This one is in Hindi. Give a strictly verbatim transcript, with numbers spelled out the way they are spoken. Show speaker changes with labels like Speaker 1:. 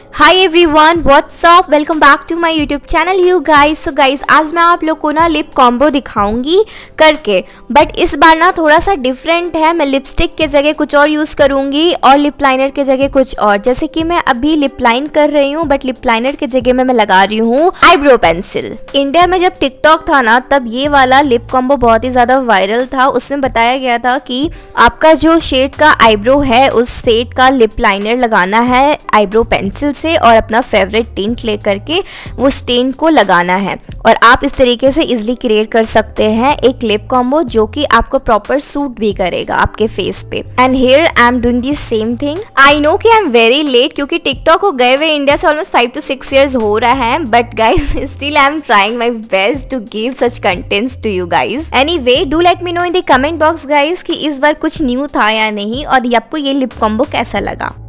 Speaker 1: Hi everyone, what's up, welcome back to my YouTube channel you guys. So guys, आज मैं आप लोग को ना लिप कॉम्बो दिखाऊंगी करके, बट इस बार ना थोड़ा सा डिफरेंट है। मैं लिपस्टिक के जगह कुछ और यूज़ करूंगी और लिप लाइनर के जगह कुछ और। जैसे कि मैं अभी लिप लाइन कर रही हूँ, बट लिप लाइनर के जगह में मैं लगा रही हूँ आईब्रो पेंसिल। इंडिया में जब टिकटॉक था ना, तब ये वाला लिप कॉम्बो बहुत ही ज़्यादा वायरल था। उसमें बताया गया था कि आपका जो शेड का आईब्रो है, उस शेड का लिप लाइनर लगाना है आईब्रो पेंसिल से और अपना फेवरेट टिंट लेकर के वो स्टेन को लगाना है। और आप इस तरीके से इजीली क्रिएट कर सकते हैं एक लिप कॉम्बो जो कि आपको प्रॉपर सूट भी करेगा आपके फेस पे। And here I am doing the same thing. I know कि आई एम वेरी लेट, क्योंकि टिकटॉक को गए हुए इंडिया से almost five to six years हो रहा है, but guys still I am trying my best to give such contents to you guys. Anyway, do let me know in the comment box guys कि इस बार कुछ न्यू था या नहीं, और आपको ये लिप कॉम्बो कैसा लगा।